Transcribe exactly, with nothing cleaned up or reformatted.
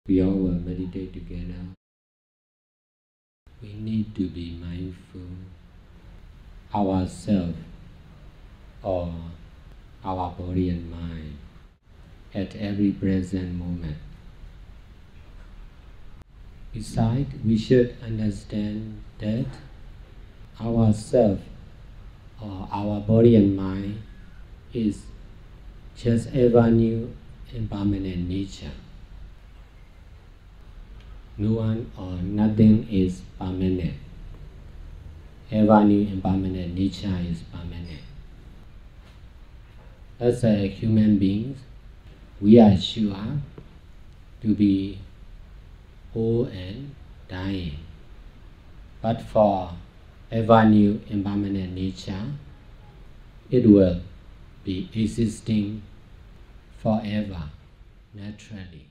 We all will meditate together. We need to be mindful ourselves or our body and mind at every present moment. Besides, we should understand that ourself or our body and mind is just ever new impermanent nature. No one or nothing is permanent. Ever new impermanent nature is permanent. As a human beings, we are sure to be old and dying. But for ever new impermanent nature, it will be existing forever, naturally.